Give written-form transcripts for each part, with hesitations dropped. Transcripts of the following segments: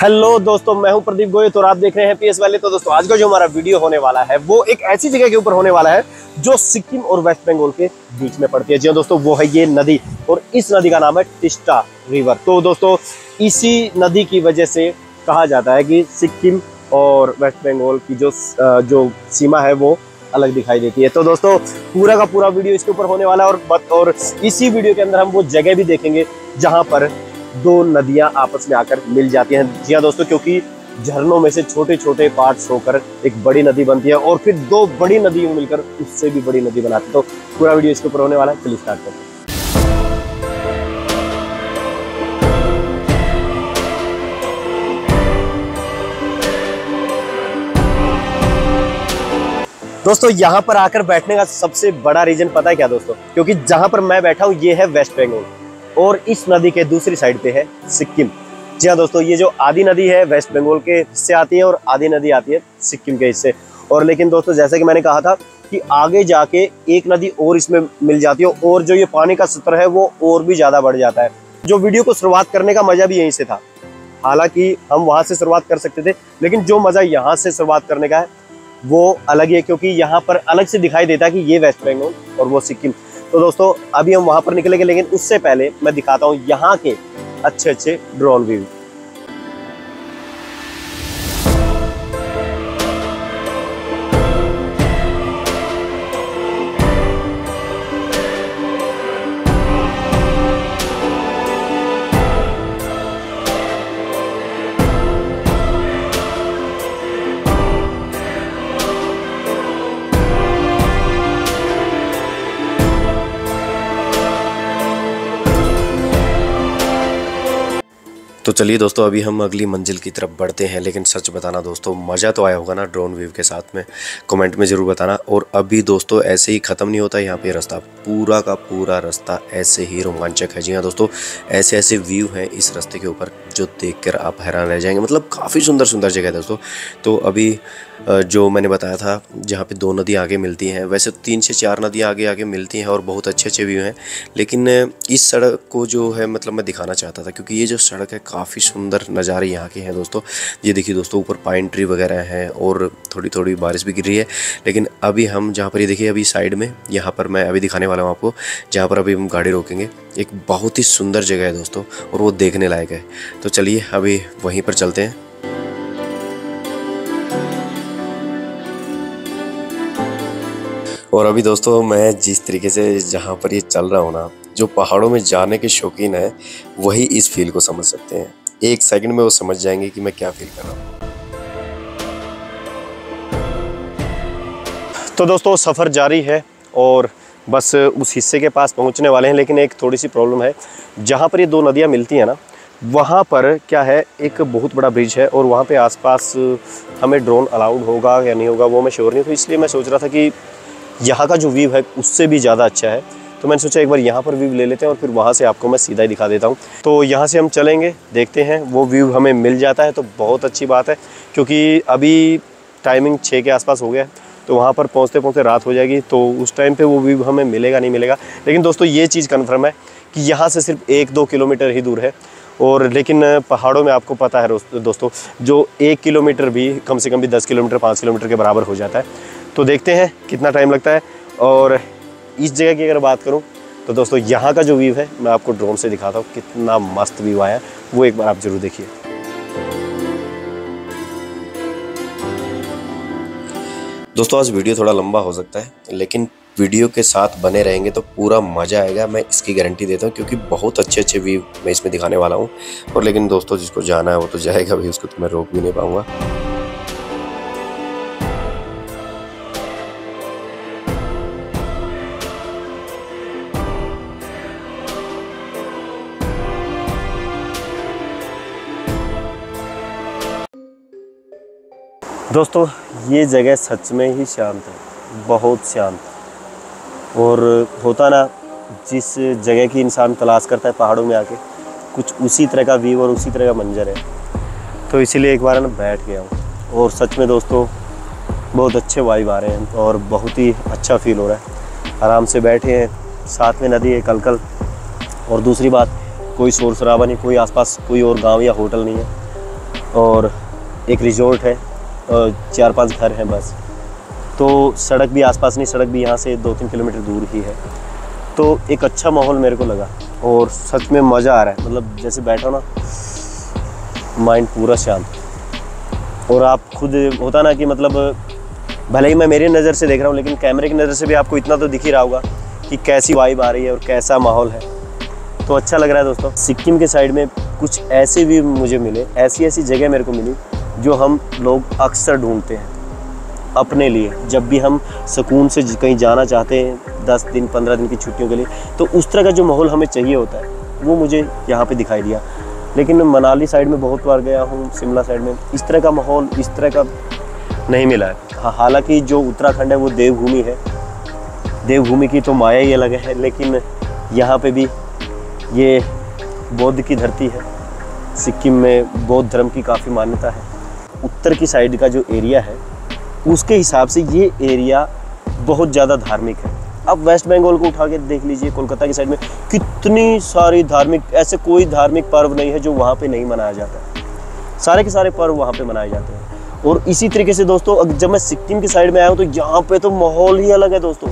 Hello दोस्तों, मैं हूं प्रदीप गोयल और आप देख रहे हैं पीएस वैली। तो दोस्तों आज का जो हमारा वीडियो होने वाला है वो एक ऐसी जगह के ऊपर होने वाला है जो सिक्किम और वेस्ट बंगाल के बीच में पड़ती है। जी दोस्तों, वो है ये नदी और इस नदी का नाम है टिस्टा रिवर। तो दोस्तों इसी नदी की वजह से कहा जाता है कि सिक्किम और वेस्ट बंगाल की जो सीमा है वो अलग दिखाई देती है। तो दोस्तों पूरा का पूरा वीडियो इसके ऊपर होने वाला है और इसी वीडियो के अंदर हम वो जगह भी देखेंगे जहां पर दो नदियां आपस में आकर मिल जाती हैं। जी हाँ दोस्तों, क्योंकि झरनों में से छोटे छोटे पार्ट्स होकर एक बड़ी नदी बनती है और फिर दो बड़ी नदियों मिलकर उससे भी बड़ी नदी बनाती है। तो पूरा वीडियो इसके ऊपर होने वाला है, चलिए स्टार्ट करते हैं। दोस्तों यहाँ पर आकर बैठने का सबसे बड़ा रीजन पता है क्या दोस्तों? क्योंकि जहां पर मैं बैठा हूँ ये है वेस्ट बंगाल और इस नदी के दूसरी साइड पे है सिक्किम। जी हाँ दोस्तों, ये जो आदि नदी है वेस्ट बंगाल के हिस्से आती है और आदि नदी आती है सिक्किम के हिस्से। और लेकिन दोस्तों जैसे कि मैंने कहा था कि आगे जाके एक नदी और इसमें मिल जाती है और जो ये पानी का स्तर है वो और भी ज्यादा बढ़ जाता है। जो वीडियो को शुरुआत करने का मजा भी यहीं से था। हालांकि हम वहां से शुरुआत कर सकते थे, लेकिन जो मजा यहाँ से शुरुआत करने का है वो अलग ही है, क्योंकि यहाँ पर अलग से दिखाई देता है कि ये वेस्ट बंगाल और वो सिक्किम। तो दोस्तों अभी हम वहां पर निकलेंगे, लेकिन उससे पहले मैं दिखाता हूँ यहाँ के अच्छे अच्छे ड्रोन व्यू। तो चलिए दोस्तों, अभी हम अगली मंजिल की तरफ बढ़ते हैं। लेकिन सच बताना दोस्तों, मज़ा तो आया होगा ना ड्रोन व्यू के साथ में? कमेंट में ज़रूर बताना। और अभी दोस्तों ऐसे ही ख़त्म नहीं होता यहाँ पे रास्ता, पूरा का पूरा रास्ता ऐसे ही रोमांचक है। जी हाँ दोस्तों, ऐसे ऐसे व्यू हैं इस रास्ते के ऊपर जो देखकर आप हैरान रह जाएंगे। मतलब काफ़ी सुंदर सुंदर जगह है दोस्तों। तो अभी जो मैंने बताया था जहाँ पे दो नदी आगे मिलती हैं, वैसे 3 से 4 नदियाँ आगे आगे मिलती हैं और बहुत अच्छे अच्छे व्यू हैं। लेकिन इस सड़क को जो है मतलब मैं दिखाना चाहता था, क्योंकि ये जो सड़क है काफ़ी सुंदर नज़ारे यहाँ के हैं दोस्तों। ये देखिए दोस्तों, ऊपर पाइन ट्री वगैरह हैं और थोड़ी थोड़ी बारिश भी गिर रही है। लेकिन अभी हम जहाँ पर ये देखिए अभी साइड में, यहाँ पर मैं अभी दिखाने वाला हूँ आपको, जहाँ पर अभी हम गाड़ी रोकेंगे। एक बहुत ही सुंदर जगह है दोस्तों और वो देखने लायक है। तो चलिए अभी वहीं पर चलते हैं। और अभी दोस्तों मैं जिस तरीके से जहाँ पर ये चल रहा हूँ ना, जो पहाड़ों में जाने के शौकीन है वही इस फील को समझ सकते हैं। एक सेकंड में वो समझ जाएंगे कि मैं क्या फील कर रहा हूँ। तो दोस्तों सफ़र जारी है और बस उस हिस्से के पास पहुंचने वाले हैं। लेकिन एक थोड़ी सी प्रॉब्लम है, जहां पर ये दो नदियां मिलती हैं ना, वहां पर क्या है, एक बहुत बड़ा ब्रिज है और वहां पे आसपास हमें ड्रोन अलाउड होगा या नहीं होगा वो मैं श्योर नहीं। तो इसलिए मैं सोच रहा था कि यहाँ का जो व्यू है उससे भी ज़्यादा अच्छा है। तो मैंने सोचा एक बार यहाँ पर व्यू ले लेते हैं और फिर वहाँ से आपको मैं सीधा ही दिखा देता हूँ। तो यहाँ से हम चलेंगे, देखते हैं वो व्यू हमें मिल जाता है तो बहुत अच्छी बात है, क्योंकि अभी टाइमिंग 6 के आसपास हो गया है। तो वहाँ पर पहुँचते पहुँचते रात हो जाएगी, तो उस टाइम पे वो व्यू हमें मिलेगा नहीं मिलेगा। लेकिन दोस्तों ये चीज़ कन्फर्म है कि यहाँ से सिर्फ 1-2 किलोमीटर ही दूर है। और लेकिन पहाड़ों में आपको पता है दोस्तों, जो 1 किलोमीटर भी कम से कम भी 10 किलोमीटर 5 किलोमीटर के बराबर हो जाता है। तो देखते हैं कितना टाइम लगता है। और इस जगह की अगर बात करूं तो दोस्तों यहाँ का जो व्यू है मैं आपको ड्रोन से दिखाता हूँ, कितना मस्त व्यू आया वो एक बार आप जरूर देखिए। दोस्तों आज वीडियो थोड़ा लंबा हो सकता है, लेकिन वीडियो के साथ बने रहेंगे तो पूरा मज़ा आएगा, मैं इसकी गारंटी देता हूँ। क्योंकि बहुत अच्छे अच्छे व्यू मैं इसमें दिखाने वाला हूँ। और लेकिन दोस्तों जिसको जाना है वो तो जाएगा भाई, उसको तो मैं रोक भी नहीं पाऊँगा। दोस्तों ये जगह सच में ही शांत है, बहुत शांत। और होता ना, जिस जगह की इंसान तलाश करता है पहाड़ों में आके, कुछ उसी तरह का व्यू और उसी तरह का मंजर है। तो इसीलिए एक बार ना बैठ गया हूँ और सच में दोस्तों बहुत अच्छे वाइब आ रहे हैं और बहुत ही अच्छा फील हो रहा है। आराम से बैठे हैं, साथ में नदी है कलकल, और दूसरी बात कोई शोर शराबा नहीं, कोई आसपास कोई और गांव या होटल नहीं है। और एक रिजॉर्ट है और 4-5 घर हैं बस। तो सड़क भी आसपास नहीं, सड़क भी यहाँ से 2-3 किलोमीटर दूर ही है। तो एक अच्छा माहौल मेरे को लगा और सच में मज़ा आ रहा है। मतलब जैसे बैठो ना, माइंड पूरा शांत। और आप खुद होता ना कि मतलब भले ही मैं मेरी नज़र से देख रहा हूँ, लेकिन कैमरे की नज़र से भी आपको इतना तो दिख ही रहा होगा कि कैसी वाइब आ रही है और कैसा माहौल है। तो अच्छा लग रहा है दोस्तों। सिक्किम के साइड में कुछ ऐसे भी मुझे मिले, ऐसी ऐसी जगह मेरे को मिली जो हम लोग अक्सर ढूंढते हैं अपने लिए। जब भी हम सुकून से कहीं जाना चाहते हैं 10 दिन 15 दिन की छुट्टियों के लिए, तो उस तरह का जो माहौल हमें चाहिए होता है वो मुझे यहाँ पे दिखाई दिया। लेकिन मैं मनाली साइड में बहुत बार गया हूँ, शिमला साइड में इस तरह का माहौल इस तरह का नहीं मिला है। हालांकि जो उत्तराखंड है वो देवभूमि है, देवभूमि की तो माया ही अलग है, लेकिन यहाँ पे भी ये बौद्ध की धरती है। सिक्किम में बौद्ध धर्म की काफ़ी मान्यता है। उत्तर की साइड का जो एरिया है उसके हिसाब से ये एरिया बहुत ज़्यादा धार्मिक है। अब वेस्ट बंगाल को उठा के देख लीजिए, कोलकाता की साइड में कितनी सारी धार्मिक, ऐसे कोई धार्मिक पर्व नहीं है जो वहाँ पे नहीं मनाया जाता है। सारे के सारे पर्व वहाँ पे मनाए जाते हैं। और इसी तरीके से दोस्तों जब मैं सिक्किम की साइड में आया हूँ तो यहाँ पे तो माहौल ही अलग है दोस्तों।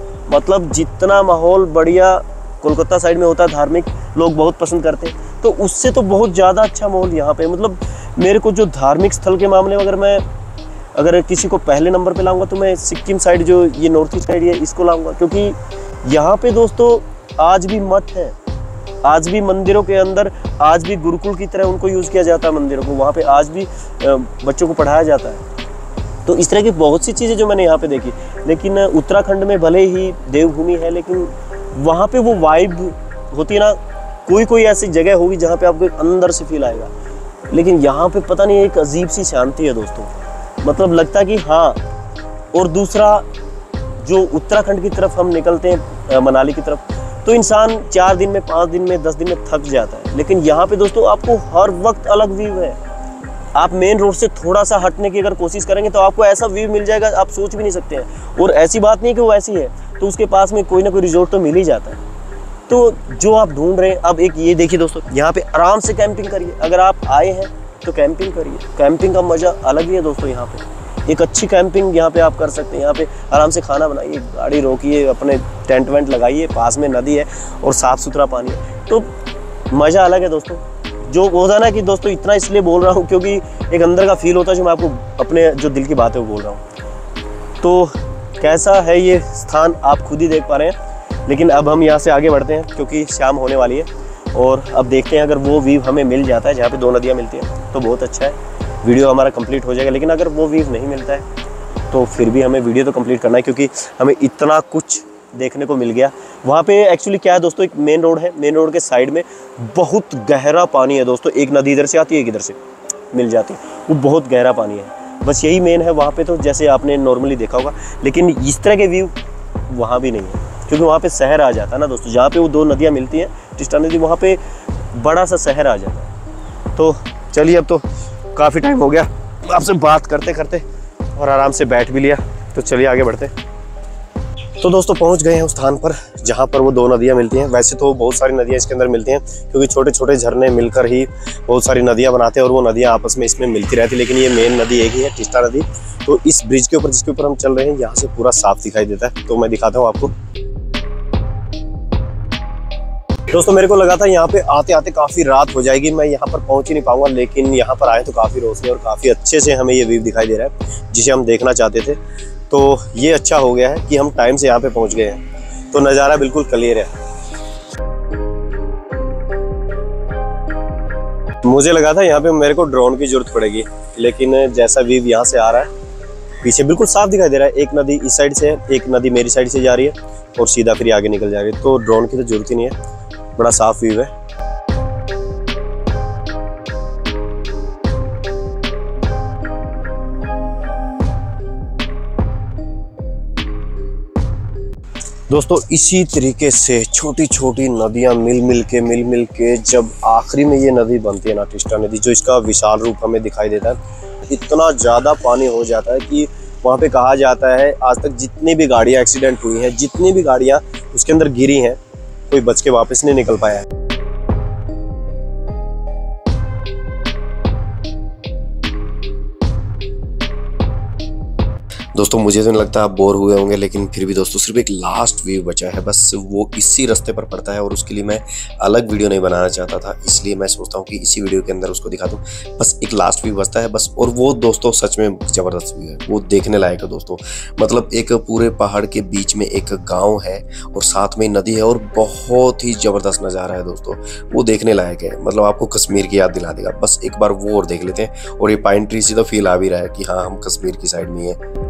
मतलब जितना माहौल बढ़िया कोलकाता साइड में होता है धार्मिक, लोग बहुत पसंद करते हैं, तो उससे तो बहुत ज़्यादा अच्छा माहौल यहाँ पे। मतलब मेरे को जो धार्मिक स्थल के मामले में अगर किसी को पहले नंबर पे लाऊंगा तो मैं सिक्किम साइड, जो ये नॉर्थ ईस्ट साइड है, इसको लाऊंगा। क्योंकि यहाँ पे दोस्तों आज भी मठ है, आज भी मंदिरों के अंदर आज भी गुरुकुल की तरह उनको यूज़ किया जाता है मंदिरों को। वहाँ पे आज भी बच्चों को पढ़ाया जाता है। तो इस तरह की बहुत सी चीज़ें जो मैंने यहाँ पे देखी। लेकिन उत्तराखंड में भले ही देवभूमि है, लेकिन वहाँ पे वो वाइब होती है ना, कोई ऐसी जगह होगी जहाँ पे आपको अंदर से फील आएगा। लेकिन यहाँ पे पता नहीं एक अजीब सी शांति है दोस्तों। मतलब लगता है कि हाँ। और दूसरा, जो उत्तराखंड की तरफ हम निकलते हैं मनाली की तरफ, तो इंसान 4 दिन में 5 दिन में 10 दिन में थक जाता है। लेकिन यहाँ पे दोस्तों आपको हर वक्त अलग व्यू है। आप मेन रोड से थोड़ा सा हटने की अगर कोशिश करेंगे तो आपको ऐसा व्यू मिल जाएगा, आप सोच भी नहीं सकते हैं। और ऐसी बात नहीं कि वो ऐसी है, तो उसके पास में कोई ना कोई रिजॉर्ट तो मिल ही जाता है। तो जो आप ढूंढ रहे हैं, अब एक ये देखिए दोस्तों, यहाँ पे आराम से कैंपिंग करिए। अगर आप आए हैं तो कैंपिंग करिए। कैंपिंग का मज़ा अलग ही है दोस्तों। यहाँ पे एक अच्छी कैंपिंग यहाँ पे आप कर सकते हैं। यहाँ पे आराम से खाना बनाइए, गाड़ी रोकिए, अपने टेंट वेंट लगाइए, पास में नदी है और साफ़ सुथरा पानी है, तो मज़ा अलग है दोस्तों। जो होता है ना कि दोस्तों, इतना इसलिए बोल रहा हूँ क्योंकि एक अंदर का फील होता है जो मैं आपको अपने जो दिल की बात है वो बोल रहा हूँ। तो कैसा है ये स्थान आप खुद ही देख पा रहे हैं। लेकिन अब हम यहाँ से आगे बढ़ते हैं क्योंकि शाम होने वाली है। और अब देखते हैं, अगर वो व्यू हमें मिल जाता है जहाँ पे 2 नदियाँ मिलती हैं तो बहुत अच्छा है, वीडियो हमारा कंप्लीट हो जाएगा। लेकिन अगर वो व्यू नहीं मिलता है तो फिर भी हमें वीडियो तो कंप्लीट करना है, क्योंकि हमें इतना कुछ देखने को मिल गया। वहाँ पे एक्चुअली क्या है दोस्तों, एक मेन रोड है, मेन रोड के साइड में बहुत गहरा पानी है दोस्तों। एक नदी इधर से आती है, एक इधर से मिल जाती है, वो बहुत गहरा पानी है। बस यही मेन है वहाँ पे, तो जैसे आपने नॉर्मली देखा होगा। लेकिन इस तरह के व्यू वहाँ भी नहीं है, क्योंकि वहाँ पे शहर आ जाता है ना दोस्तों। जहाँ पे वो 2 नदियाँ मिलती हैं, टिस्टा नदी, वहाँ पे बड़ा सा शहर आ जाता है। तो चलिए, अब तो काफ़ी टाइम हो गया आपसे बात करते करते और आराम से बैठ भी लिया, तो चलिए आगे बढ़ते। तो दोस्तों पहुंच गए हैं उस स्थान पर जहां पर वो 2 नदियां मिलती हैं। वैसे तो बहुत सारी नदियां इसके अंदर मिलती हैं, क्योंकि छोटे छोटे झरने मिलकर ही बहुत सारी नदियां बनाते हैं और वो नदियां आपस में इसमें मिलती रहती है। लेकिन ये मेन नदी एक ही है, टिस्टा नदी। तो इस ब्रिज के ऊपर, जिसके ऊपर हम चल रहे हैं, यहाँ से पूरा साफ दिखाई देता है। तो मैं दिखाता हूँ आपको। दोस्तों मेरे को लगा था यहाँ पे आते आते काफ़ी रात हो जाएगी, मैं यहाँ पर पहुँच ही नहीं पाऊंगा। लेकिन यहाँ पर आए तो काफ़ी रोशनी और काफ़ी अच्छे से हमें ये व्यू दिखाई दे रहा है जिसे हम देखना चाहते थे। तो ये अच्छा हो गया है कि हम टाइम से यहाँ पे पहुँच गए हैं, तो नज़ारा बिल्कुल क्लियर है। मुझे लगा था यहाँ पे मेरे को ड्रोन की जरूरत पड़ेगी, लेकिन जैसा व्यू यहाँ से आ रहा है, पीछे बिल्कुल साफ दिखाई दे रहा है। एक नदी इस साइड से है, एक नदी मेरी साइड से जा रही है और सीधा फिर आगे निकल जा रही है। तो ड्रोन की तो जरूरत ही नहीं है, बड़ा साफ व्यू है। दोस्तों इसी तरीके से छोटी छोटी नदियां मिल मिल के जब आखिरी में ये नदी बनती है ना, टिस्टा नदी, जो इसका विशाल रूप हमें दिखाई देता है, इतना ज़्यादा पानी हो जाता है कि वहाँ पे कहा जाता है आज तक जितनी भी गाड़ियाँ एक्सीडेंट हुई हैं, जितनी भी गाड़ियाँ उसके अंदर गिरी हैं, कोई बच के वापस नहीं निकल पाया है। दोस्तों मुझे तो नहीं लगता आप बोर हुए होंगे, लेकिन फिर भी दोस्तों सिर्फ एक लास्ट व्यू बचा है, बस वो इसी रास्ते पर पड़ता है और उसके लिए मैं अलग वीडियो नहीं बनाना चाहता था, इसलिए मैं सोचता हूँ कि इसी वीडियो के अंदर उसको दिखा दूँ। बस एक लास्ट व्यू बचता है बस, और वो दोस्तों सच में ज़बरदस्त व्यू है, वो देखने लायक है दोस्तों। मतलब एक पूरे पहाड़ के बीच में एक गाँव है और साथ में नदी है और बहुत ही ज़बरदस्त नज़ारा है दोस्तों, वो देखने लायक है। मतलब आपको कश्मीर की याद दिला देगा। बस एक बार वो और देख लेते हैं, और ये पाइन ट्री से तो फील आ भी रहा है कि हाँ हम कश्मीर की साइड में है।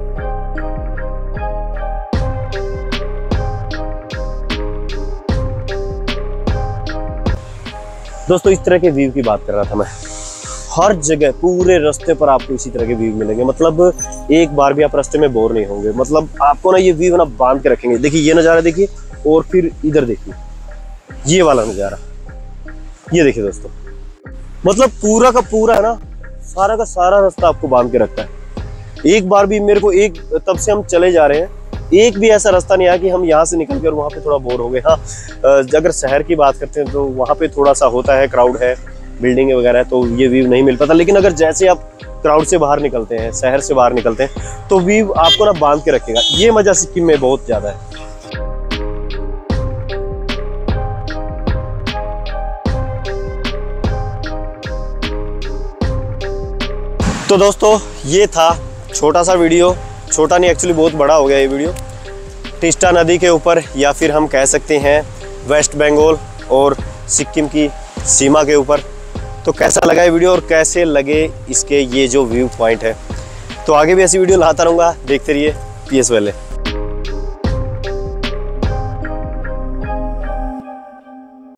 दोस्तों इस तरह के व्यू की बात कर रहा था मैं, हर जगह पूरे रास्ते पर आपको इसी तरह के व्यू मिलेंगे। मतलब एक बार भी आप रास्ते में बोर नहीं होंगे। मतलब आपको ना ये व्यू ना बांध के रखेंगे। देखिए ये नज़ारा देखिए, और फिर इधर देखिए ये वाला नज़ारा, ये देखिए दोस्तों। मतलब पूरा का पूरा है ना, सारा का सारा रास्ता आपको बांध के रखता है। एक बार भी मेरे को तब से हम चले जा रहे हैं, एक भी ऐसा रास्ता नहीं आया कि हम यहाँ से निकल के और वहाँ पे थोड़ा बोर हो गए। हाँ, अगर शहर की बात करते हैं तो वहाँ पे थोड़ा सा होता है, क्राउड है, बिल्डिंग वगैरह है, तो ये व्यू नहीं मिल पाता। लेकिन अगर जैसे आप क्राउड से बाहर निकलते हैं, शहर से बाहर निकलते हैं, तो व्यू आपको ना बांध के रखेगा। ये मजा सिक्किम में बहुत ज्यादा है। तो दोस्तों ये था छोटा सा वीडियो, छोटा नहीं एक्चुअली बहुत बड़ा हो गया ये वीडियो, टिस्टा नदी के ऊपर, या फिर हम कह सकते हैं वेस्ट बंगाल और सिक्किम की सीमा के ऊपर। तो कैसा लगा ये वीडियो और कैसे लगे इसके ये जो व्यू पॉइंट है। तो आगे भी ऐसी वीडियो लाता रहूँगा, देखते रहिए PS वाले।